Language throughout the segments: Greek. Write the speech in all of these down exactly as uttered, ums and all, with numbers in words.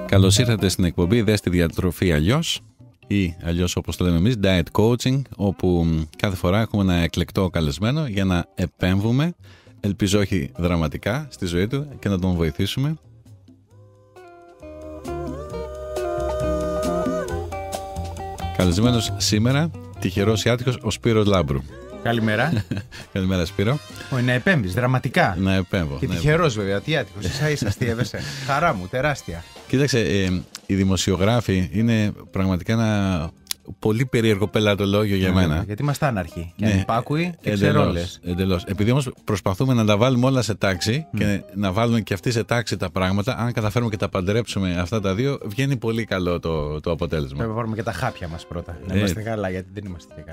Καλώς ήρθατε στην εκπομπή «Δες τη διατροφή αλλιώς» ή αλλιώς όπως το λέμε εμείς, Diet Coaching, όπου κάθε φορά έχουμε ένα εκλεκτό καλεσμένο για να επέμβουμε, ελπίζω όχι δραματικά, στη ζωή του και να τον βοηθήσουμε. Καλεσμένος σήμερα, τυχερός ή άτυχος, ο Σπύρος Λάμπρου. Καλημέρα. Καλημέρα, Σπύρο. Όχι, να επέμβεις δραματικά. Να επέμβω. Και τυχερός βέβαια, τι άτυχος. Ίσα ίσα αστείευεσαι. Χαρά μου, τεράστια. Κοίταξε, ε, οι δημοσιογράφοι είναι πραγματικά ένα πολύ περίεργο πελατολόγιο για ναι, μένα. Γιατί είμαστε άναρχοι και ναι, ανυπάκουοι και εντελώς, ξερόλες. Εντελώς. Επειδή όμως προσπαθούμε να τα βάλουμε όλα σε τάξη mm. και να βάλουμε και αυτοί σε τάξη τα πράγματα, αν καταφέρουμε και τα παντρέψουμε αυτά τα δύο, βγαίνει πολύ καλό το, το αποτέλεσμα. Πρέπει να πάρουμε και τα χάπια μας πρώτα. Να ε, είμαστε καλά, γιατί δεν είμαστε και καλά.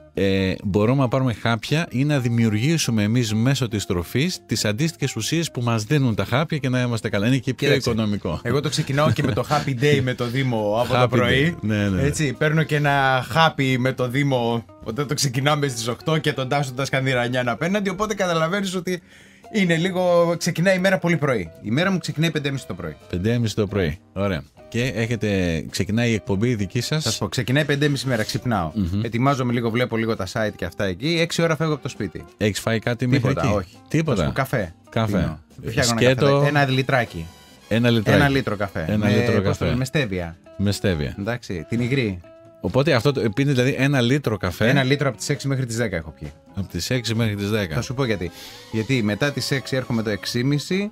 Ε, μπορούμε να πάρουμε χάπια ή να δημιουργήσουμε εμείς μέσω της τροφής τις αντίστοιχες ουσίες που μας δίνουν τα χάπια και να είμαστε καλά. Είναι και πιο Κοίταξε, οικονομικό. Εγώ το ξεκινάω και με το happy day με το Δήμο από το πρωί. Ναι, ναι. Έτσι, παίρνω και ένα happy με το Δήμο όταν το ξεκινάμε στις οκτώ και τον τάσσοντα Σκανδιρανιάν απέναντι. Οπότε καταλαβαίνεις ότι είναι λίγο. Ξεκινάει η μέρα πολύ πρωί. Η μέρα μου ξεκινάει πέντε και μισή το πρωί. πέντε και μισή το πρωί. Ωραία. Και έχετε, ξεκινάει η εκπομπή δική σας. Θα σου πω, ξεκινάει πέντε και μισή μέρα, ξυπνάω. Mm-hmm. Ετοιμάζομαι λίγο, βλέπω λίγο τα site και αυτά εκεί. έξι ώρα φεύγω από το σπίτι. Έχεις φάει κάτι μέχρι εκεί? Όχι. Τίποτα. Πω, καφέ. Καφέ. Σκέτο... Καφέ. Ένα λιτράκι. Ένα λιτράκι. Ένα λίτρο καφέ. Ένα με, λίτρο καφέ. Με στέβια. Με στέβια. Εντάξει, την υγρή. Οπότε αυτό το πίνει δηλαδή ένα λίτρο καφέ. Ένα λίτρο από τις έξι μέχρι τις δέκα έχω πιει. Από τις έξι μέχρι τις δέκα. Θα σου πω γιατί. Γιατί μετά τις έξι έρχομαι το έξι και μισή.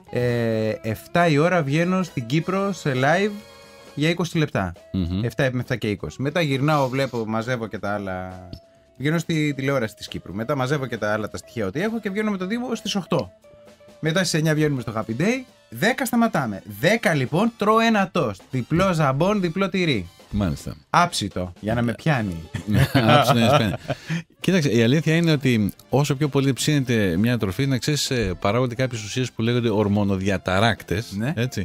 Ε, εφτά η ώρα βγαίνω στην Κύπρο σε live για είκοσι λεπτά. Mm-hmm. εφτά με εφτά και είκοσι. Μετά γυρνάω, βλέπω, μαζεύω και τα άλλα. Βγαίνω στη τηλεόραση της Κύπρου. Μετά μαζεύω και τα άλλα τα στοιχεία ότι έχω και βγαίνω με το Δήμο στις οκτώ. Μετά στις εννιά βγαίνουμε στο Happy Day. δέκα σταματάμε. δέκα λοιπόν τρώω ένα τόστ. Διπλό ζαμπόν, διπλό τυρί. Μάλιστα. Άψητο, για να με πιάνει. Άψητο να με πιάνει. Κοίταξε, η αλήθεια είναι ότι όσο πιο πολύ ψήνεται μια τροφή, να ξέρεις, παράγονται κάποιες ουσίες που λέγονται ορμονοδιαταράκτες. Ναι. Έτσι.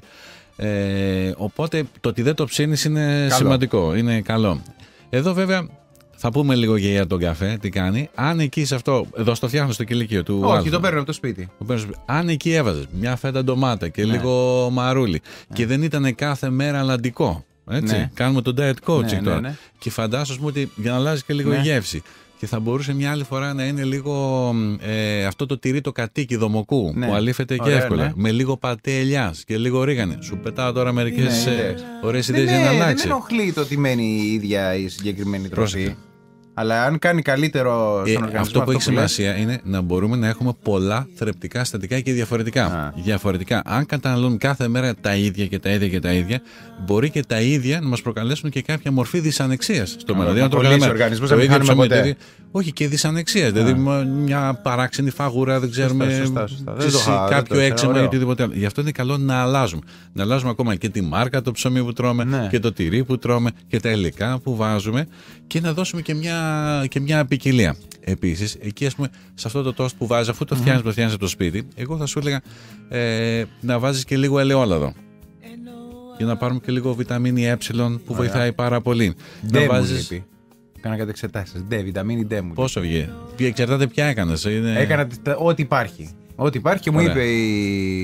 Ε, οπότε το ότι δεν το ψήνεις είναι καλό. Σημαντικό, είναι καλό. Εδώ βέβαια θα πούμε λίγο για τον καφέ, τι κάνει. Αν εκεί σε αυτό, εδώ στο φτιάχνω στο κηλικείο του. Όχι, το παίρνω από το σπίτι. Το αν εκεί έβαζες μια φέτα ντομάτα και ναι. λίγο μαρούλι ναι. και δεν ήταν κάθε μέρα αλλαντικό. Έτσι. Ναι. Κάνουμε το diet coaching ναι, τώρα. Ναι, ναι. Και φαντάσου ότι για να αλλάζει και λίγο ναι. η γεύση. Και θα μπορούσε μια άλλη φορά να είναι λίγο ε, αυτό το τυρί το κατοίκι δομοκού ναι. που αλήφεται και εύκολα. Ναι. Με λίγο πατέ ελιάς και λίγο ρίγανη. Σου πετάω τώρα μερικές ναι, ε, ωραίες ιδέες για να αλλάξει. Δεν ενοχλεί το ότι μένει η ίδια η συγκεκριμένη τροφή. Αλλά αν κάνει καλύτερο στον ε, οργανισμό. Αυτό που αυτό έχει που σημασία λες... είναι να μπορούμε να έχουμε πολλά θρεπτικά συστατικά και διαφορετικά. Α. Διαφορετικά. Αν καταναλώνουμε κάθε μέρα τα ίδια και τα ίδια και τα ίδια, μπορεί και τα ίδια να μας προκαλέσουν και κάποια μορφή δυσανεξίας στο μέλλον. Να κολλήσει ο οργανισμός, να μην χάνουμε ποτέ. Δηλαδή, όχι και δυσανεξίας. Δηλαδή μια παράξενη φαγούρα, δεν ξέρουμε. Σωστά, σωστά. Κάποιο έξαιμο ή οτιδήποτε άλλο. Γι' αυτό είναι καλό να αλλάζουμε. Να αλλάζουμε ακόμα και τη μάρκα το ψωμί που τρώμε ναι. και το τυρί που τρώμε και τα υλικά που βάζουμε και να δώσουμε και μια, και μια ποικιλία. Επίσης, εκεί ας πούμε, σε αυτό το τόστ που βάζεις, αφού το φτιάχνεις, mm-hmm. το φτιάχνεις από το σπίτι, εγώ θα σου έλεγα ε, να βάζεις και λίγο ελαιόλαδο. Για να πάρουμε και λίγο βιταμίνη ε που Ωραία. βοηθάει πάρα πολύ. Ντε να βάζεις. Κάνα κάτι εξετάσεις. Ντε, βιταμίνη Ντε μου. Πόσο βγει. Εξαρτάται ποια έκανες. Είναι... Έκανα ό,τι υπάρχει. Ό,τι υπάρχει και μου Ωραία. είπε η,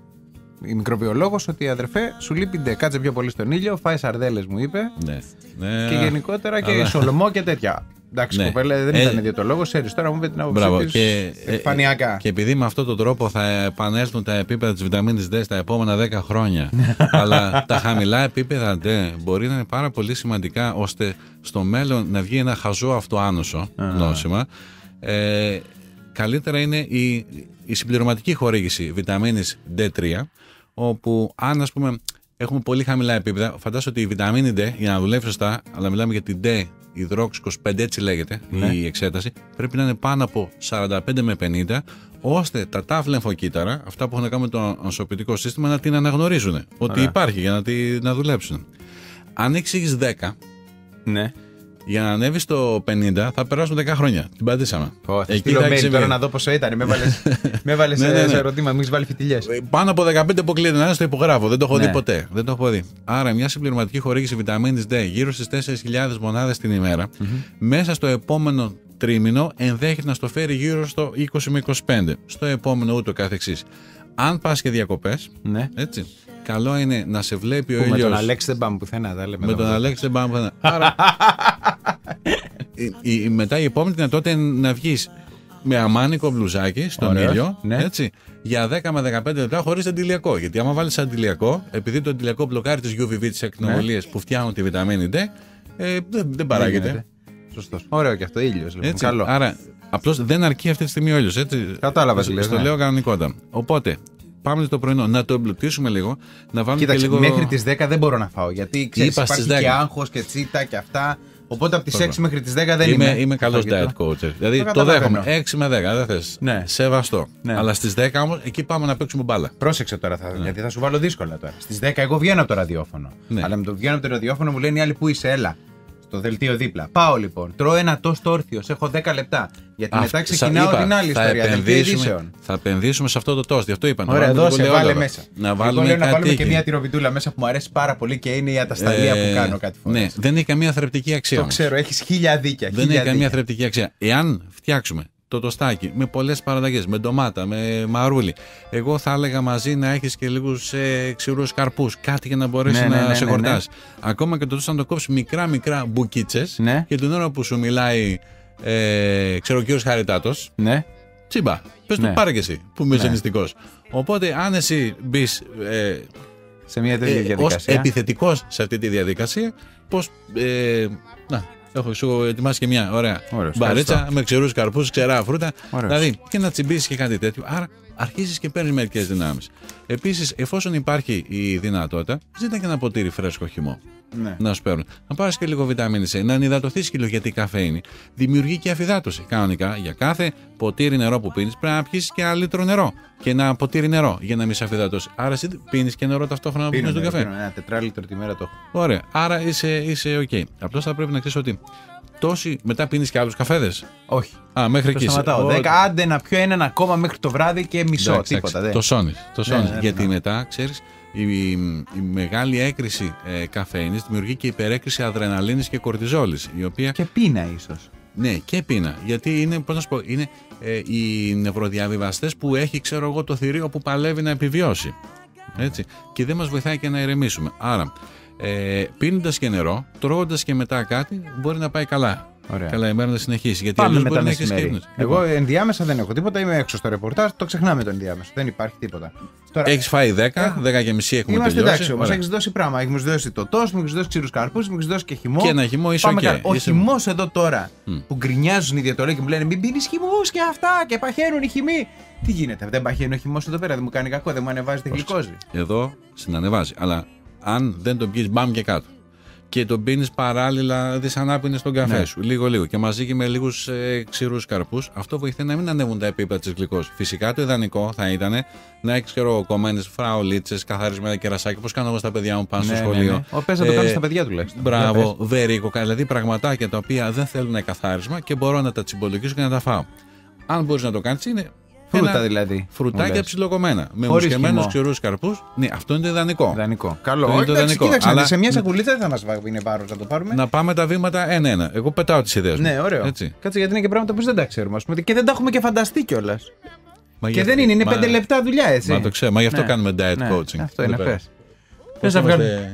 η μικροβιολόγος ότι αδερφέ, σου λείπει Ντε. Κάτσε πιο πολύ στον ήλιο, φάει σαρδέλες μου είπε. Ναι. Ναι. Και γενικότερα και Αλλά... σολομό και τέτοια. Εντάξει, ναι. κοπέλα δεν ε, ήταν ιδιωτολόγος, ξέρεις, τώρα μου είπε την άποψή της επιφανειακά. Και επειδή με αυτόν τον τρόπο θα επανέλθουν τα επίπεδα της βιταμίνης Ντε στα επόμενα δέκα χρόνια, αλλά τα χαμηλά επίπεδα Ντε μπορεί να είναι πάρα πολύ σημαντικά ώστε στο μέλλον να βγει ένα χαζό αυτοάνωσο νόσημα. Ε, καλύτερα είναι η, η συμπληρωματική χορήγηση βιταμίνης Ντε τρία, όπου αν ας πούμε έχουμε πολύ χαμηλά επίπεδα, φαντάσου ότι η βιταμίνη Ντε για να δουλεύει σωστά, αλλά μιλάμε για την Ντε υδρόξ είκοσι πέντε, έτσι λέγεται ναι. η εξέταση, πρέπει να είναι πάνω από σαράντα πέντε με πενήντα, ώστε τα τάφ λεμφοκύτταρα, αυτά που έχουν να κάνουν με το νοσοποιητικό σύστημα, να την αναγνωρίζουν. Ότι Ωραία. υπάρχει για να, τη, να δουλέψουν. Αν έχεις δέκα, ναι. για να ανέβει στο πενήντα θα περάσουν δέκα χρόνια. Την πατήσαμε. Oh, Εκεί θα mail τώρα να δω πόσο ήταν. Με έβαλε σε, ναι, ναι, ναι. σε ερωτήμα, μου έχει βάλει φιτιλιές. Πάνω από δεκαπέντε αποκλείεται να είναι, στο υπογράφω. Δεν το έχω ναι. δει ποτέ. Δεν το έχω δει. Άρα, μια συμπληρωματική χορήγηση βιταμίνης Ντε γύρω στις τέσσερις χιλιάδες μονάδες την ημέρα, mm-hmm. μέσα στο επόμενο τρίμηνο ενδέχεται να στο φέρει γύρω στο είκοσι με είκοσι πέντε. Στο επόμενο ούτω καθεξής. Αν πας και διακοπές, ναι. έτσι, καλό είναι να σε βλέπει ο που ήλιος. Με τον Αλέξη δεν πάμε πουθενά. Τα λέμε με τον Αλέξη δεν πάμε πουθενά. Άρα, η, η, μετά η επόμενη δυνατότητα είναι να βγεις με αμάνικο μπλουζάκι στον Ωραίος, ήλιο, ναι. έτσι, για δέκα με δεκαπέντε λεπτά χωρίς αντιλιακό. Γιατί άμα βάλεις αντιλιακό, επειδή το αντιλιακό μπλοκάρει τις γιου βι βι, τις ακτινοβολίες, ναι, που φτιάχνουν τη βιταμίνη D, ε, δεν, δεν παράγεται. Σωστός. Ωραίο και αυτό, ήλιος. Λοιπόν. Καλό. Άρα, απλώς δεν αρκεί αυτή τη στιγμή ο ήλιος. Κατάλαβα. Στο λέω κανονικότατα. Οπότε, πάμε το πρωινό να το εμπλουτίσουμε λίγο. Να βάλουμε Κοίταξε, και λίγο... μέχρι τις δέκα δεν μπορώ να φάω. Γιατί ξέρεις, υπάρχει και άγχος και τσίτα και αυτά. Οπότε από τις έξι μέχρι τις δέκα δεν είμαι. Είμαι, είμαι καλός diet coach. Δηλαδή το, το δέχομαι. έξι με δέκα, δεν θες. Ναι. Σεβαστό. Ναι. Αλλά στις δέκα όμως εκεί πάμε να παίξουμε μπάλα. Πρόσεξε τώρα, θα, ναι, γιατί θα σου βάλω δύσκολα τώρα. Στις δέκα εγώ βγαίνω από το ραδιόφωνο. Ναι. Αλλά με το βγαίνω από το ραδιόφωνο μου λένε οι άλλοι που είσαι, έλα. Στο δελτίο δίπλα. Πάω λοιπόν. Τρώω ένα τόστο όρθιος. Έχω δέκα λεπτά. Γιατί μετά ξεκινάω είπα, την άλλη ιστορία. Δελτίο θα επενδύσουμε σε αυτό το τόστο. Γι' αυτό είπα. Ωραία, εδώ σε βάλε μέσα. Να βάλουμε, εγώ λέω να βάλουμε και μια τυροβιτούλα μέσα που μου αρέσει πάρα πολύ και είναι η ατασταλία ε, που κάνω κάτι φορά. Ναι, δεν έχει καμία θρεπτική αξία. Το ξέρω, έχει χίλια δίκια. Δεν έχει καμία θρεπτική αξία. Εάν φτιάξουμε το τοστάκι με πολλές παραλλαγές, με ντομάτα, με μαρούλι, εγώ θα έλεγα μαζί να έχεις και λίγους ε, ξηρούς καρπούς, κάτι για να μπορέσει ναι, να ναι, ναι, σε χορτάσει. Ναι, ναι. Ακόμα και το τόστο να το κόψει μικρά μικρά μπουκίτσες, ναι, και την ώρα που σου μιλάει ε, ξέρω ο κύριος Χαριτάτος, ναι, τσίμπα, πες ναι, του πάρε και εσύ που είμαι ζενιστικός. Ναι. Οπότε αν εσύ μπεις ε, σε μια τέτοια διαδικασία, ως επιθετικός σε αυτή τη διαδικασία, πώς ε, να, έχω σου ετοιμάσει και μια ωραία Ωραίος, μπαρίτσα ευχαριστώ. Με ξερούς καρπούς, ξερά φρούτα. Ωραίος. Δηλαδή και να τσιμπήσεις και κάτι τέτοιο. Άρα αρχίζεις και παίρνεις μερικές δυνάμεις. Επίσης, εφόσον υπάρχει η δυνατότητα, ζήτα και ένα ποτήρι φρέσκο χυμό. Ναι. Να σου παίρνουν. Να πάρεις και λίγο βιταμίνη C, να ανυδατωθείς και λίγο, γιατί η καφέινη δημιουργεί και αφυδάτωση. Κανονικά, για κάθε ποτήρι νερό που πίνεις, πρέπει να πιεις και ένα λίτρο νερό και ένα ποτήρι νερό για να μην σε αφυδατώσει. Άρα, εσύ πίνεις και νερό ταυτόχρονα που πίνεις τον καφέ. Ένα τετράλιτρο τη μέρα το έχω. Ωραία. Άρα είσαι, είσαι OK. Απλώς θα πρέπει να ξέρεις ότι τόσοι μετά πίνεις και άλλους καφέδες. Όχι. Α, μέχρι εκεί. Σταματάω. δέκα, άντε να πιω έναν ακόμα μέχρι το βράδυ και μισό. Εντάξει, τίποτα. Το σώνεις. Το σώνεις. Ναι, ναι, γιατί ναι, μετά, ξέρεις, η, η, η μεγάλη έκρηση ε, καφέινης δημιουργεί και υπερέκριση αδρεναλίνης και κορτιζόλης. Η οποία... Και πείνα ίσως. Ναι, και πείνα. Γιατί είναι, πώς να σου πω, είναι ε, οι νευροδιαβιβαστές που έχει, ξέρω εγώ, το θηρίο που παλεύει να επιβιώσει. Έτσι. Και δεν μας βοηθάει και να ηρεμήσουμε. Άρα, ε, πίνοντας και νερό, τρώγοντας και μετά κάτι, μπορεί να πάει καλά. Ωραία. Καλά, η μέρα να συνεχίσει. Γιατί πάμε μετά μεσημέρι. Εγώ ενδιάμεσα δεν έχω τίποτα, είμαι έξω στο ρεπορτάζ, το ξεχνάμε το ενδιάμεσο. Δεν υπάρχει τίποτα. Τώρα... Έχεις φάει δέκα, δέκα και μισή έχουμε είμαστε τελειώσει. Εντάξει όμως, έχεις δώσει πράγμα. Έχεις δώσει το τόστ, μου έχεις δώσει ξηρούς καρπούς, μου έχεις δώσει και χυμό. Και ένα χυμό, είσαι οκ. Okay. Ο χυμός εδώ τώρα mm. που γκρινιάζουν οι ιδιαιτολόγοι και μου λένε μην πίνεις χυμούς και αυτά και παχαίνουν οι χυμοί. Τι γίνεται, δεν παχαίνει ο χυμός εδώ πέρα, δεν μου κάνει κακό, δεν μου ανεβάζει τη γλυκόζη. Εδώ συνανεβάζει, αλλά αν δεν τον πιεις, μπαμ και κάτω. Και τον πίνεις παράλληλα δυσανάπινες στον καφέ ναι. σου, λίγο-λίγο. Και μαζί και με λίγους ε, ξηρούς καρπούς, αυτό βοηθάει να μην ανέβουν τα επίπεδα της γλυκός. Φυσικά το ιδανικό θα ήταν να έχεις κομμένες φραουλίτσες, καθαρισμένα κερασάκια, όπως κάνω εγώ στα παιδιά μου πάνω ναι, στο σχολείο. Ναι, ναι. Ο πες να το κάνεις στα παιδιά τουλάχιστον. Μπράβο, βερίκοκα, δηλαδή πραγματάκια τα οποία δεν θέλουν καθάρισμα και μπορώ να τα τσιμπολογήσω και να τα φάω. Αν μπορείς να το κάνεις, είναι. Φρούτα δηλαδή. Φρουτάκια ψιλοκομμένα. Με μουσκεμένους ξηρούς καρπούς. Ναι, αυτό είναι το ιδανικό. Ιδανικό. Καλό. Όχι, το ιδανικό. Κοίταξε, αλλά... σε μια σακουλίτσα δεν θα μας είναι βάρος να το πάρουμε. Να πάμε τα βήματα ένα-ένα. Εγώ πετάω τις ιδέες μου. Ναι, ωραίο. Έτσι. Κάτσε, γιατί είναι και πράγματα που δεν τα ξέρουμε. Ας πούμε, και δεν τα έχουμε και φανταστεί κιόλας. Και για... δεν είναι, είναι πέντε λεπτά δουλειά, έτσι. Μα το ξέρω, μα γι' αυτό ναι. κάνουμε diet ναι. coaching. Αυτό είναι, πες. Πες να βγάλουμε.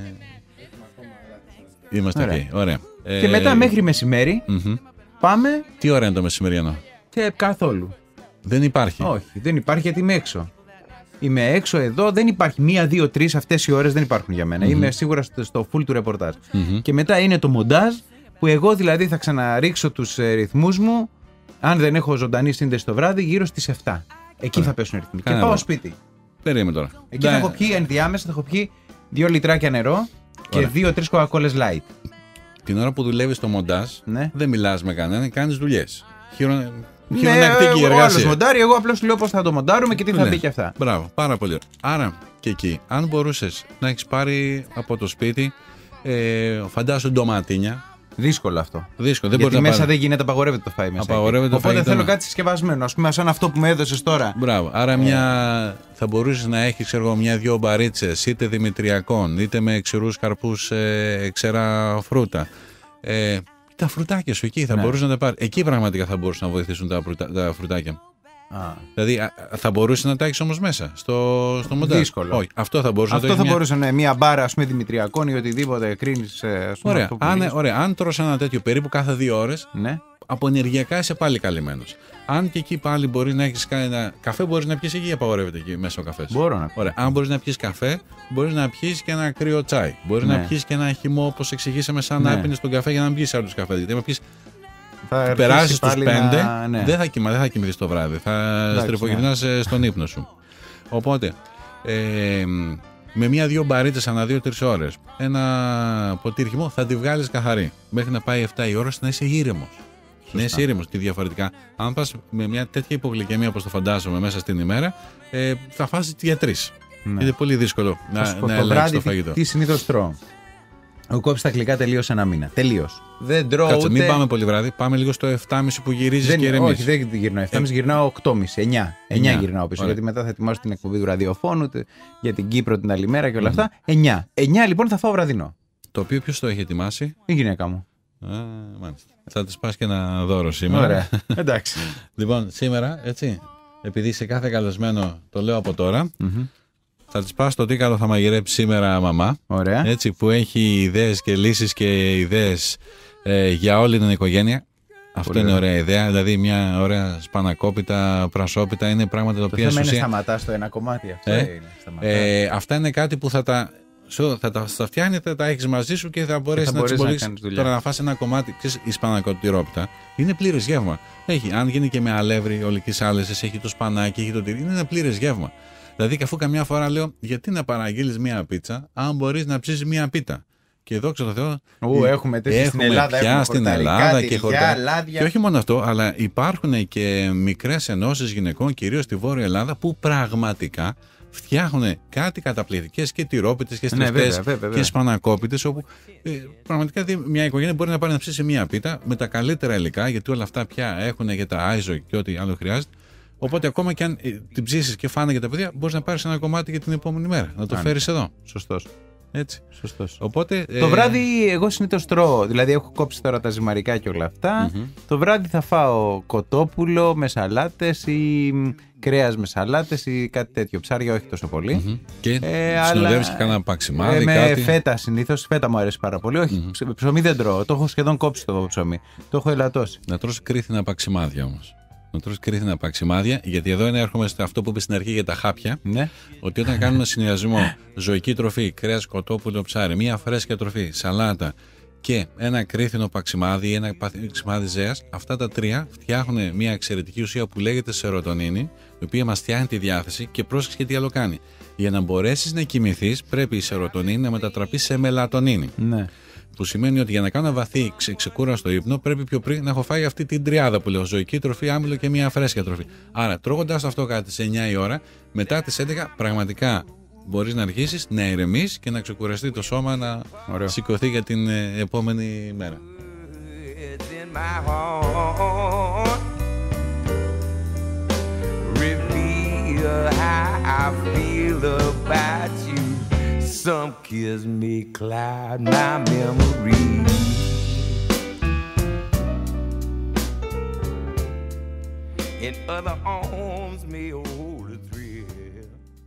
Είμαστε εκεί. Ωραία. Και μετά μέχρι μεσημέρι πάμε. Τι ώρα είναι το μεσημεριανό? Και καθόλου. Δεν υπάρχει. Όχι, δεν υπάρχει γιατί είμαι έξω. Είμαι έξω εδώ, δεν υπάρχει. Μία, δύο, τρεις αυτές οι ώρες δεν υπάρχουν για μένα. Mm-hmm. Είμαι σίγουρα στο full του ρεπορτάζ. Mm-hmm. Και μετά είναι το μοντάζ που εγώ δηλαδή θα ξαναρίξω τους ε, ρυθμούς μου, αν δεν έχω ζωντανή σύνδεση το βράδυ, γύρω στις επτά. Εκεί Ωραία. Θα πέσουν οι ρυθμοί. Και πάω σπίτι. Περίμενε τώρα. Εκεί ναι. θα έχω πιει ενδιάμεσα, θα έχω πιει δύο λιτράκια νερό και δύο-τρεις κοκακόλες light. Την ώρα που δουλεύεις στο μοντάζ, ναι. δεν μιλάς με κανέναν, κάνεις δουλειές. Χειρο... Ναι, ο άλλος μοντάρει, εγώ απλώς λέω πώς θα το μοντάρουμε και τι θα ναι. μπει και αυτά. Μπράβο, πάρα πολύ ωραία. Άρα και εκεί, αν μπορούσες να έχεις πάρει από το σπίτι, ε, φαντάσου ντοματίνια. Δύσκολο αυτό. Δύσκολο, δεν γιατί μπορεί μέσα να πάρει... δεν γίνεται, απαγορεύεται το φαΐ μέσα. Απαγορεύεται Οπότε το θέλω κάτι συσκευασμένο, ας πούμε, σαν αυτό που με έδωσες τώρα. Μπράβο. Άρα, ε... μια... θα μπορούσες να έχεις μια-δυο μπαρίτσες, είτε δημητριακών, είτε με ξηρούς καρπούς, ε, ξερά φρούτα. Ε, τα φρουτάκια σου εκεί θα ναι. μπορούσαν να τα πάρει. Εκεί πραγματικά θα μπορούσαν να βοηθήσουν τα, φρουτα... τα φρουτάκια. Α. Δηλαδή, α, θα μπορούσε να τα έχει όμως μέσα στο, στο μοντάζ. Δύσκολο. Όχι, αυτό θα μπορούσε αυτό να το θα έχει. μπορούσε να είναι μια μπάρα, ας πούμε, Δημητριακών ή οτιδήποτε κρίνεις. Ωραία. Αν, ωραία. Αν τρως ένα τέτοιο περίπου κάθε δύο ώρες, ναι. από ενεργειακά είσαι πάλι καλυμμένος. Αν και εκεί πάλι μπορεί να έχεις κάνει ένα καφέ, μπορείς να πιεις εκεί, απαγορεύεται εκεί μέσα ο καφές. Μπορώ να πιω. Ωραία. Αν μπορείς να πιεις καφέ, μπορείς να πιεις και ένα κρύο τσάι. Μπορείς ναι. να πιεις και ένα χυμό, όπως εξηγήσαμε, σαν ναι. να έπινες τον καφέ για να μην πιεις άλλους καφέ. Γιατί αν πιεις. Θα περάσεις στους πέντε, να... ναι. δεν θα, κοιμα, δεν θα κοιμηθείς το βράδυ. Θα στρεφογυρνάς ναι. στον ύπνο σου. Οπότε, ε, με μία-δύο μπαρίτες ανά δύο-τρεις ώρες, ένα ποτήρι χυμό θα τη βγάλεις καθαρή. Μέχρι να πάει επτά η ώρα να είσαι ήρεμος. Να είσαι ήρεμος. Τι διαφορετικά, αν πας με μια τέτοια υπογλυκαιμία όπως το φαντάζομαι μέσα στην ημέρα, ε, θα φάσεις για τρεις. Ναι. Είναι πολύ δύσκολο να, να ελέγξεις το φαγητό. Τι συνήθως τρώω. Έχω κόψει τα γλυκά τελείως ένα μήνα. Τελείως. Δεν τρώω. Κάτσε, ούτε... μην πάμε πολύ βράδυ. Πάμε λίγο στο επτά και μισή που γυρίζεις και ηρεμείς. Όχι, δεν γυρνάω. επτά και μισή γυρνάω οκτώ και μισή. εννιά. εννιά γυρνάω πίσω. Ωραία. Γιατί μετά θα ετοιμάσω την εκπομπή του ραδιοφώνου για την Κύπρο την άλλη μέρα και όλα mm. αυτά. εννιά. εννιά λοιπόν θα φάω βραδινό. Το οποίο ποιος το έχει ετοιμάσει? Η γυναίκα μου. Α, μάλιστα. Θα της πας και ένα δώρο σήμερα. Ωραία. Εντάξει. Λοιπόν, σήμερα, έτσι, επειδή σε κάθε καλεσμένο το λέω από τώρα. Mm-hmm. Θα της πας το τι καλό θα μαγειρέψει σήμερα μαμά. Ωραία. Έτσι, που έχει ιδέες και λύσεις και ιδέες ε, για όλη την οικογένεια. Αυτό πολύ είναι ωραία ιδέα. Δηλαδή, μια ωραία σπανακόπιτα, πρασόπιτα είναι πράγματα τα οποία. Το θέμα είναι σταματάς το ένα κομμάτι. Αυτό ε, είναι. Ε, αυτά είναι κάτι που θα τα. Σου, θα τα θα φτιάχνει, θα τα έχει μαζί σου και θα μπορέσει να τσιμπολίξει. Τώρα να φας ένα κομμάτι. Ξέρεις, η σπανακοτηρόπιτα είναι πλήρες γεύμα. Έχει, αν γίνει και με αλεύρι, ολικής άλεσης, έχει το σπανάκι, έχει το τυρί. Είναι ένα πλήρες γεύμα. Δηλαδή, και αφού καμιά φορά λέω, γιατί να παραγγείλεις μία πίτσα, αν μπορείς να ψήσεις μία πίτα. Και δόξα τω Θεώ. Ου, έχουμε τέτοια στην Ελλάδα. Πια έχουμε στην Ελλάδα και χορτάρια. Και όχι μόνο αυτό, αλλά υπάρχουν και μικρές ενώσεις γυναικών, κυρίως στη Βόρεια Ελλάδα, που πραγματικά φτιάχνουν κάτι καταπληκτικές και τυρόπιτες και στρεφτές ναι, και σπανακόπιτες, όπου ε, πραγματικά μια οικογένεια μπορεί να πάρει να ψήσει μία πίτα με τα καλύτερα υλικά, γιατί όλα αυτά πια έχουν για τα άιζο και ό,τι άλλο χρειάζεται. Οπότε ακόμα και αν ε, την ψήσεις και φάνε για τα παιδιά, μπορείς να πάρεις ένα κομμάτι για την επόμενη μέρα, να το Άνε. φέρεις εδώ. Σωστός. Έτσι. Σωστός. Οπότε, το ε... βράδυ εγώ συνήθως τρώω, δηλαδή έχω κόψει τώρα τα ζυμαρικά και όλα αυτά. Mm-hmm. Το βράδυ θα φάω κοτόπουλο με σαλάτες ή κρέας με σαλάτες ή κάτι τέτοιο. Ψάρια όχι τόσο πολύ. Mm-hmm. Και ε, συνοδεύεις αλλά... και κάνα παξιμάδι. Ε, με κάτι... φέτα συνήθως. Φέτα μου αρέσει πάρα πολύ. Όχι, mm-hmm. ψωμί δεν τρώω. Το έχω σχεδόν κόψει το ψωμί. Το έχω ελαττώσει. Να τρως κρίθινα παξιμάδια όμως. Να τρως κρίθινα παξιμάδια, γιατί εδώ είναι έρχομαι σε αυτό που είπε στην αρχή για τα χάπια. Ναι. Ότι όταν κάνουμε συνδυασμό ζωική τροφή, κρέας, κοτόπουλο, ψάρι, μία φρέσκια τροφή, σαλάτα και ένα κρίθινο παξιμάδι ή ένα παξιμάδι ζέας, αυτά τα τρία φτιάχνουν μια εξαιρετική ουσία που λέγεται σερωτονίνη, η οποία μας φτιάχνει τη διάθεση και πρόσεξε και τι άλλο κάνει. Για να μπορέσεις να κοιμηθείς, πρέπει η σερωτονίνη να μετατραπεί σε μελατονίνη. Ναι. Που σημαίνει ότι για να κάνω ένα βαθύ ξε, ξεκούραστο ύπνο, πρέπει πιο πριν να έχω φάει αυτή την τριάδα που λέω: ζωική τροφή, άμυλο και μια φρέσκια τροφή. Άρα, τρώγοντας αυτό κάτι τις εννιά η ώρα, μετά τις έντεκα πραγματικά μπορείς να αρχίσεις να ηρεμείς και να ξεκουραστεί το σώμα να Ωραίο. σηκωθεί για την ε, επόμενη μέρα. Some kiss me cloud my memory. In other arms may hold a thrill.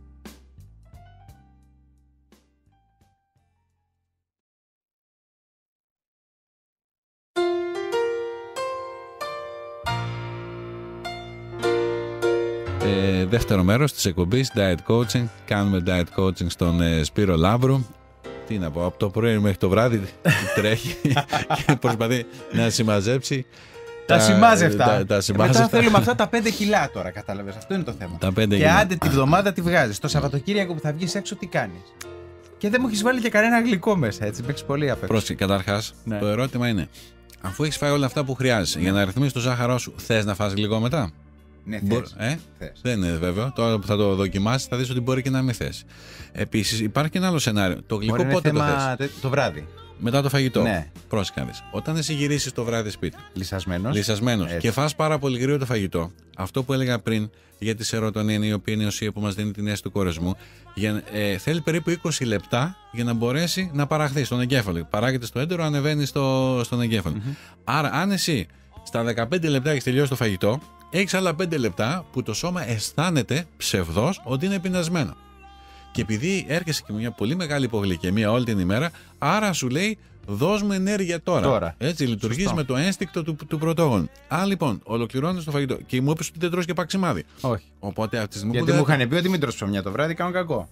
Ε, δεύτερο μέρος της εκπομπής Diet Coaching. Κάνουμε Diet Coaching στον ε, Σπύρο Λαύρου. Τι να πω, από το πρωί μέχρι το βράδυ τρέχει και προσπαθεί να συμμαζέψει. Τα, τα σημάζευτα. Τα, τα σημάζευτα. Μετά θέλουμε αυτά τα πέντε κιλά τώρα, κατάλαβες. Αυτό είναι το θέμα. Τα πέντε και κιλά. Άντε τη βδομάδα τη βγάζεις. Το Σαββατοκύριακο που θα βγεις έξω, τι κάνεις. Και δεν μου έχεις βάλει και κανένα γλυκό μέσα, έτσι. Με έχεις πολύ απ' έξω. Πρόσεχε, καταρχάς, ναι. Το ερώτημα είναι, αφού έχεις φάει όλα αυτά που χρειάζεσαι για να ρυθμίσεις το ζάχαρό σου, θες να φας γλυκό μετά? Ναι, Μπο... ε? Δεν είναι βέβαιο. Τώρα που θα το δοκιμάσεις θα δεις ότι μπορεί και να μην θες. Επίσης υπάρχει και ένα άλλο σενάριο. Το γλυκό μπορεί πότε θέμα... το θες? Το βράδυ. Μετά το φαγητό. Ναι. Πρόσεχε να δεις. Όταν εσύ γυρίσεις το βράδυ σπίτι. Λυσασμένος. Λυσασμένος. Και φας πάρα πολύ γρήγορα το φαγητό. Αυτό που έλεγα πριν για τη σερωτονίνη, η οποία είναι η ουσία που μας δίνει την αίσθηση του κορεσμού, για, ε, θέλει περίπου είκοσι λεπτά για να μπορέσει να παραχθεί στον εγκέφαλο. Παράγεται στο έντερο, ανεβαίνει στο, στον εγκέφαλο. Mm-hmm. Άρα, αν εσύ στα δεκαπέντε λεπτά έχεις τελειώσει το φαγητό, Έχεις άλλα πέντε λεπτά που το σώμα αισθάνεται ψευδώς ότι είναι πεινασμένο. Και επειδή έρχεσαι και με μια πολύ μεγάλη υπογλυκαιμία όλη την ημέρα, άρα σου λέει δώσ' μου ενέργεια τώρα. τώρα. Έτσι, λειτουργείς με το ένστικτο του, του πρωτόγονου. Α, λοιπόν, ολοκληρώνεις το φαγητό και μου είπες ότι δεν τρως και παξιμάδι. Όχι. Οπότε αυτή τη στιγμή. Γιατί που μου δεν... είχαν πει ότι μην τρως ψωμιά το βράδυ, κάνω κακό.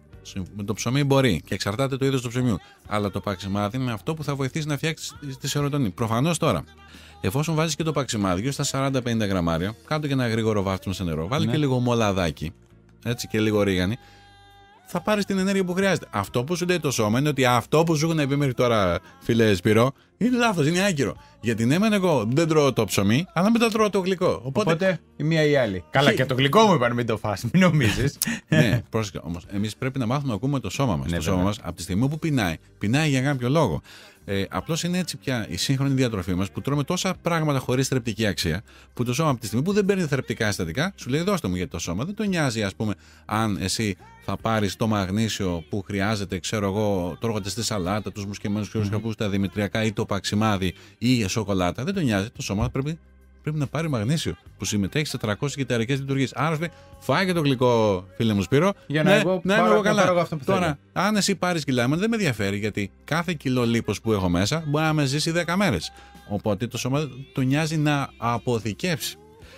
Με το ψωμί μπορεί και εξαρτάται το είδος του ψωμιού. Αλλά το παξιμάδι είναι αυτό που θα βοηθήσει να φτιάξει τη σερωτονίνη. Προφανώς τώρα, εφόσον βάζεις και το παξιμάδι γύρω στα σαράντα με πενήντα γραμμάρια, κάτω και ένα γρήγορο βάφτισμα σε νερό, βάλει Ναι. και λίγο μολαδάκι, έτσι, και λίγο ρίγανη, θα πάρεις την ενέργεια που χρειάζεται. Αυτό που σου λέει το σώμα είναι ότι αυτό που σου έχουν πει μέχρι τώρα, φίλε Σπύρο, είναι λάθος, είναι άκυρο. Γιατί ναι, μεν εγώ δεν τρώω το ψωμί, αλλά μετά τρώω το γλυκό. Οπότε, Οπότε η μία ή η άλλη. Καλά, και το γλυκό μου είπαν μην το φας, μην νομίζεις. ναι, πρόσεχε όμως. Εμείς πρέπει να μάθουμε να ακούμε το σώμα μας. Ναι, το βέβαια. σώμα μας από τη στιγμή που πεινάει, πεινάει για κάποιο λόγο. Ε, απλώς είναι έτσι πια η σύγχρονη διατροφή μας που τρώμε τόσα πράγματα χωρίς θρεπτική αξία, που το σώμα από τη στιγμή που δεν παίρνει θρεπτικά συστατικά, σου λέει δώστε μου, γιατί το σώμα δεν το νοιάζει, ας πούμε, αν εσύ θα πάρεις το μαγνήσιο που χρειάζεται, ξέρω εγώ, τρώγοντας τη σαλάτα, τους μουσκεμένους ξηρούς καρπούς, τα δημητριακά ή το παξιμάδι ή η σοκολάτα. Δεν το νοιάζει. Το σώμα πρέπει, πρέπει να πάρει μαγνήσιο που συμμετέχει σε τριακόσιες κυταρικές λειτουργίες. Άρα σου λέει, φάγε το γλυκό, φίλε μου Σπύρο. Για να ναι, εγώ ναι, πάρω- είμαι εγώ να καλά. πάρω εγώ αυτό που Τώρα, θέλω. αν εσύ πάρεις κιλά, εμένα δεν με ενδιαφέρει γιατί κάθε κιλό λίπος που έχω μέσα μπορεί να με ζήσει δέκα μέρες. Οπότε το σώμα του νοιάζει να αποθηκεύσει.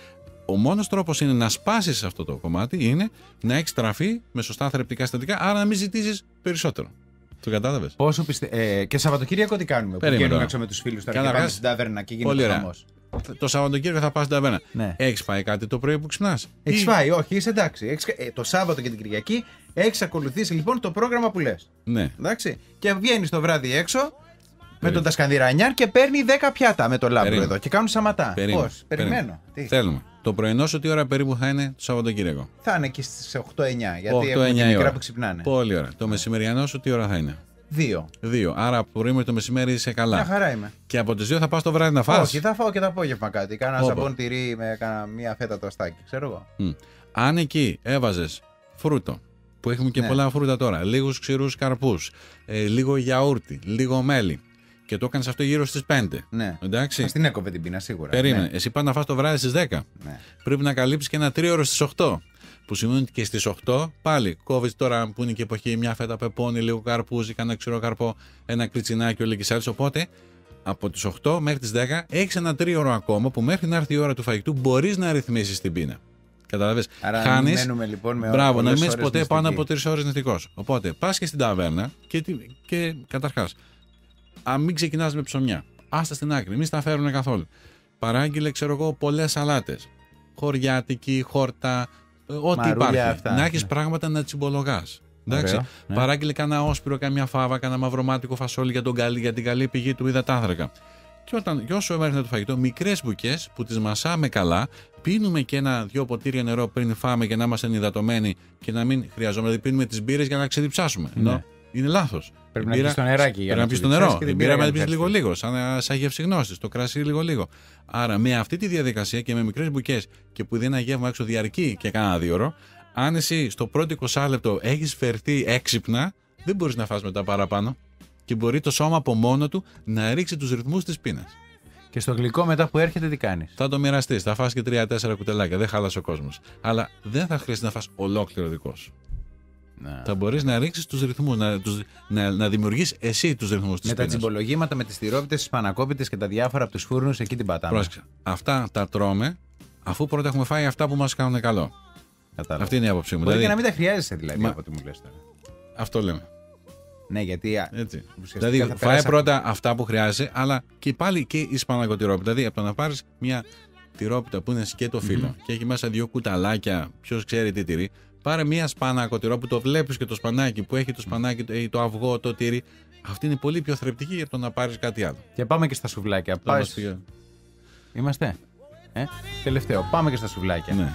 Ο μόνος τρόπος είναι να σπάσεις αυτό το κομμάτι είναι να έχεις τραφεί με σωστά θρεπτικά συστατικά, άρα να μην ζητήσεις περισσότερο. Το κατάλαβες? Πόσο πιστε... ε, και Σαββατοκύριακο τι κάνουμε? Που Περίμενε βγαίνουμε τώρα. έξω με τους φίλους τώρα και Καταρχάς, πάμε στην ταβέρνα και πολύ γίνεται ωραία. χαμός. Το Σαββατοκύριακο θα πας στην ταβέρνα. Ναι. Έχεις φάει κάτι το πρωί που ξυπνάς? Έχεις Ή- φάει, όχι, είσαι εντάξει. Έχεις... ε, το Σάββατο και την Κυριακή έχεις ακολουθήσει λοιπόν το πρόγραμμα που λες. Ναι. Εντάξει. Και βγαίνεις το βράδυ έξω με Περίμενε. τον Τασκανδιρανιάρ και παίρνει δέκα πιάτα με το λάμπρο Περίμενε. εδώ και κάνουν σαματά. Περίμενε. Πώς? Περιμένω. Τι? Θέλουμε. Το πρωινό σου τι ώρα περίπου θα είναι το Σαββατοκύριακο? Θα είναι εκεί στις οκτώ εννιά γιατί οκτώ έχουμε και εννιά η μικρά ώρα. που ξυπνάνε. Πολύ ωραία. Το μεσημεριανό σου τι ώρα θα είναι? Δύο. Δύο. Άρα πρωί με το μεσημέρι είσαι Μια καλά. χαρά είμαι. Και από τις δύο θα πας το βράδυ να φας. Όχι, θα φάω και το απόγευμα κάτι. Κάνα Όπα. σαμπόν τυρί με κάνα μία φέτα το αστάκι. Ξέρω εγώ. Μμ. Αν εκεί έβαζες φρούτο, που έχουμε και Ναι. πολλά φρούτα τώρα, λίγους ξηρούς καρπούς, ε, λίγο γιαούρτι, λίγο μέλι, και το έκανες αυτό γύρω στις πέντε. Ναι. Εντάξει. Θα την έκοβε την πείνα σίγουρα. Περίμενε. Ναι. Εσύ πας να φας το βράδυ στις δέκα. Ναι. Πρέπει να καλύψεις και ένα τρίωρο στις οκτώ. Που σημαίνει ότι και στις οκτώ πάλι κόβεις τώρα που είναι και εποχή μια φέτα πεπόνι, λίγο καρπούζι, κανένα ξηρό καρπό, ένα κριτσινάκι, όλη και σάλτσα. Οπότε από τις οκτώ μέχρι τις δέκα έχεις ένα τρίωρο ακόμα που μέχρι να έρθει η ώρα του φαγητού μπορείς να ρυθμίσεις την πείνα. Καταλαβες. Άρα Χάνεις. μην μένουμε λοιπόν με Μπράβο, να πολλές μην είσαι ώρες ποτέ νηστικοί. πάνω από τρεις ώρες νηστικός. Οπότε πας και στην ταβέρνα και, τι- και καταρχάς, αν μην ξεκινάς με ψωμιά, άστα στην άκρη, μην στα φέρουν καθόλου. Παράγγειλε, ξέρω εγώ, πολλές σαλάτες. Χωριάτικη, χόρτα, ε, ό,τι Μαρούλια υπάρχει. αυτά, Να έχεις ναι. πράγματα να τσιμπολογάς. Εντάξει. Ωραίο, ναι. Παράγγειλε κανένα όσπυρο, καμιά φάβα, κανένα μαυρομάτικο φασόλι για, τον καλή, για την καλή πηγή του υδατάνθρακα. Και, όταν, και όσο μέχρι το φαγητό, μικρές μπουκές που τις μασάμε καλά, πίνουμε και ένα-δυο ποτήρια νερό πριν φάμε και να είμαστε ενυδατωμένοι και να μην χρειαζόμαστε. Δηλαδή, πίνουμε τις μπύρες για να ξεδιψάσουμε. Ναι. Ενώ είναι λάθος. Πρέπει Η να μπύρα- πεις το νεράκι για Πρέπει να να πεις το ξεδιψάσεις νερό. και Την την μπύρα μπύρα να για πεις να λίγο-λίγο, σαν, σαν γευσιγνώστης. Το κρασί λίγο-λίγο. Άρα, με αυτή τη διαδικασία και με μικρές μπουκές και που δίνει ένα γεύμα έξω διαρκεί και κάνα δύο ώρο, αν εσύ στο πρώτο είκοσι λεπτό έχεις φερθεί έξυπνα, δεν μπορείς να φας μετά παραπάνω. Και μπορεί το σώμα από μόνο του να ρίξει τους ρυθμούς της πείνας. Και στο γλυκό μετά που έρχεται τι κάνεις? Θα το μοιραστείς, θα φας και τρία-τέσσερα κουτελάκια, δεν χάλασε ο κόσμος. Αλλά δεν θα χρειαστεί να φας ολόκληρο δικό σου. Να. Θα μπορείς να ρίξεις τους ρυθμούς, να, τους, να, να δημιουργείς εσύ τους ρυθμούς της Με τα πείνας. τσιμπολογήματα, με τις τυρόπιτες, τις πανακόπιτες και τα διάφορα από τους φούρνους, εκεί την πατάμε. Πρόσεξε. Αυτά τα τρώμε αφού πρώτα έχουμε φάει αυτά που μας κάνουν καλό. Κατάλαβα. Αυτή είναι η άποψή μου. Μπορεί Δηλαδή, και να μην τα χρειάζεσαι δηλαδή Μα- από ό,τι μου λες τώρα. αυτό λέμε. Ναι, γιατί. α, Έτσι. ουσιαστικά Δηλαδή, θα φάει περάσει πρώτα αυτά που χρειάζεσαι, αλλά και πάλι και η σπανακοτηρόπιτα. Δηλαδή, από το να πάρεις μια τυρόπιτα που είναι σκέτο φύλλο και έχει μέσα δύο κουταλάκια, ποιος ξέρει τι τυρί, πάρε μια σπανακοτηρό που το βλέπεις και το σπανάκι που έχει το σπανάκι, το- το αυγό, το τυρί. Αυτή είναι πολύ πιο θρεπτική για το να πάρεις κάτι άλλο. Και πάμε και στα σουβλάκια. Θα Πάει... μας πει- Είμαστε. Ε? Τελευταίο. Πάμε και στα σουβλάκια. Ναι.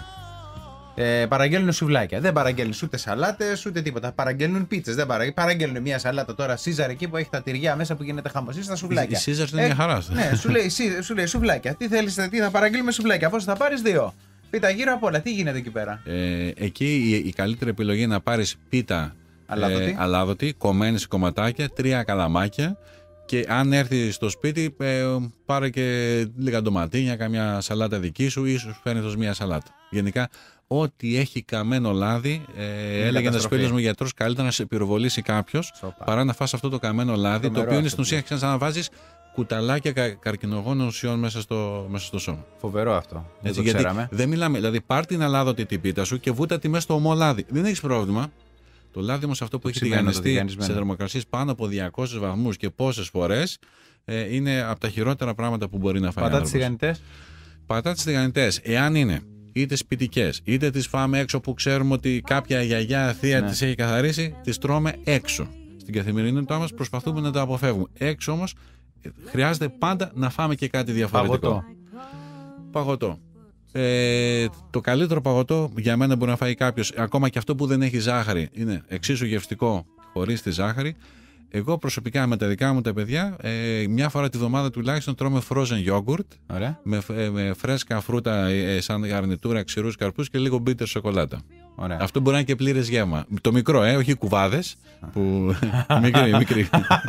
Ε, παραγγέλνουν σουβλάκια. Δεν παραγγέλνουν ούτε σαλάτες ούτε τίποτα. Παραγγέλνουν πίτσες. Δεν παραγγέλνουν. Παραγγέλνουν μια σαλάτα τώρα Caesar εκεί που έχει τα τυριά μέσα που γίνεται χαμός. Ή στα σουβλάκια. Η Caesar είναι μια χαρά. Ναι, σου λέει, σου, σου λέει σουβλάκια. Τι θέλεις, τι θα παραγγείλουμε σουβλάκια. Πόσο θα πάρεις? Δύο. Πίτα γύρω απ' όλα. Τι γίνεται εκεί πέρα? Ε, εκεί η, η καλύτερη επιλογή είναι να πάρεις πίτα Αλάδοτη. ε, αλάδοτη, κομμένη σε κομματάκια, τρία καλαμάκια, Και αν έρθει στο σπίτι, ε, πάρε και λίγα ντοματίνια, καμιά σαλάτα δική σου, ή σου φέρνει τόσο μια σαλάτα. Γενικά, ό,τι έχει καμένο λάδι, ε, έλεγε ένα φίλο μου γιατρός, καλύτερα να σε πυροβολήσει κάποιο παρά να φας αυτό το καμένο λάδι, το, το οποίο είναι στην ουσία σαν να βάζεις κουταλάκια κα, καρκινογόνων ουσιών μέσα στο, μέσα στο σώμα. Φοβερό αυτό. Δεν το γιατί ξέραμε. Δεν μιλάμε, δηλαδή πάρ την αλάδοτη την πίτα σου και βούτα τη μέσα στο ομό λάδι. Δεν έχει πρόβλημα. Το λάδι όμως αυτό που έχει τηγανιστεί σε θερμοκρασίες πάνω από διακόσιους βαθμούς και πόσες φορές ε, είναι από τα χειρότερα πράγματα που μπορεί να φάει. Πατά τις τηγανιτές. Πατά τις τηγανιτές. Εάν είναι είτε σπιτικές, είτε τις φάμε έξω που ξέρουμε ότι κάποια γιαγιά θεία ναι. τις έχει καθαρίσει, τις τρώμε έξω. Στην καθημερινότητά μας προσπαθούμε να τα αποφεύγουμε. Έξω όμως χρειάζεται πάντα να φάμε και κάτι διαφορετικό. Παγωτό. Παγωτό. Ε, το καλύτερο παγωτό για μένα μπορεί να φάει κάποιος, ακόμα και αυτό που δεν έχει ζάχαρη, είναι εξίσου γευστικό χωρίς τη ζάχαρη. Εγώ προσωπικά με τα δικά μου τα παιδιά, ε, μια φορά τη βδομάδα τουλάχιστον τρώμε frozen yogurt με, ε, με φρέσκα φρούτα ε, σαν γαρνιτούρα, ξηρούς καρπούς και λίγο bitter σοκολάτα. Ωραία. Αυτό μπορεί να είναι και πλήρες γεύμα. Το μικρό, ε, όχι κουβάδες. Που... μικρή, μικρή.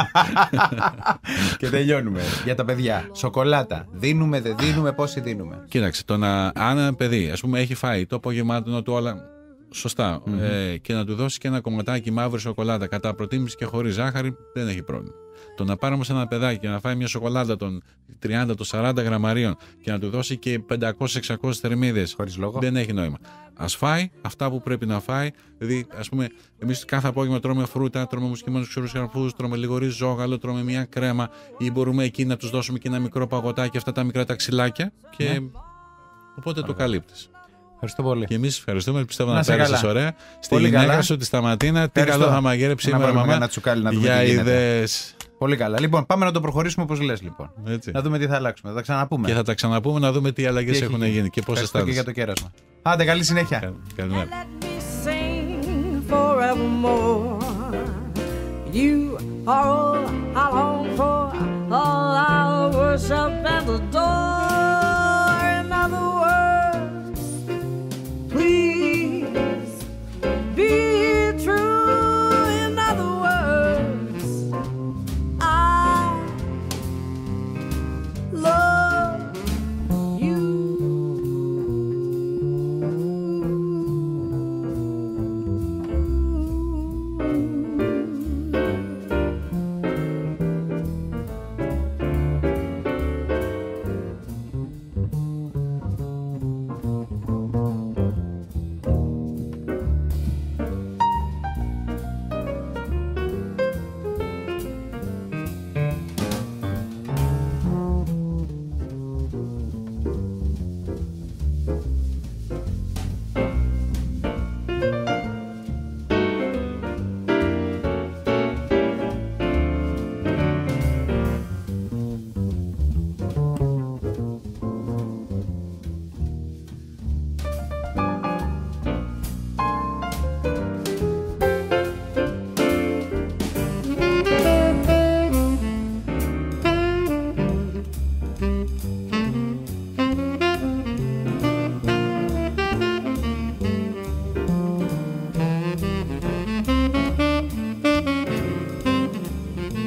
Και τελειώνουμε. Για τα παιδιά. Σοκολάτα. Δίνουμε, δεν δίνουμε, πόσοι δίνουμε. Κοίταξε, το να, αν ένα παιδί ας πούμε, έχει φάει το απογευμάτινο του όλα σωστά mm-hmm. ε, και να του δώσει και ένα κομματάκι μαύρη σοκολάτα κατά προτίμηση και χωρίς ζάχαρη, δεν έχει πρόβλημα. Το να πάρουμε σε ένα παιδάκι και να φάει μια σοκολάτα των τριάντα των σαράντα γραμμαρίων και να του δώσει και πεντακόσιες εξακόσιες θερμίδες, χωρίς λόγο, δεν έχει νόημα. Ας φάει αυτά που πρέπει να φάει. Δηλαδή, ας πούμε, εμείς κάθε απόγευμα τρώμε φρούτα, τρώμε μουσκημένους ξηρούς καρπούς, τρώμε λίγο ριζόγαλο, τρώμε μια κρέμα, ή μπορούμε εκεί να τους δώσουμε και ένα μικρό παγωτάκι, αυτά τα μικρά τα ξυλάκια. Και ναι. Οπότε Ωραία. Το καλύπτεις. Ευχαριστώ πολύ. Και εμείς ευχαριστούμε. Πιστεύω να, να πέρασες ωραία. Στη γυναίκα σου, τη Σταματίνα, τι καλό θα μαγείρεψε σήμερα, μαμά. Ένα τσουκάλι να δούμε για ιδέες. Πολύ καλά. Λοιπόν, πάμε να το προχωρήσουμε όπως λες, λοιπόν. Έτσι. Να δούμε τι θα αλλάξουμε. Θα τα ξαναπούμε. Και θα τα ξαναπούμε να δούμε τι αλλαγές τι έχουν γίνει και πώς αισθάνεσαι. Και για το κέρασμα. Άντε, καλή συνέχεια. Καλημέρα. You are all I long for, all I worship and adore. In other words, please be true. In other words, I love you.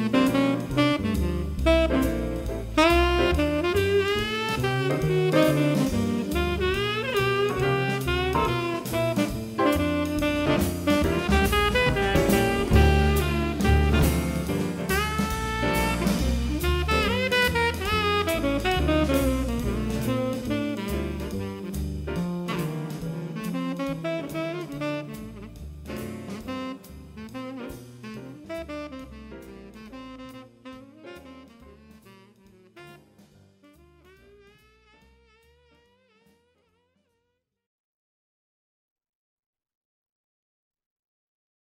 Thank you.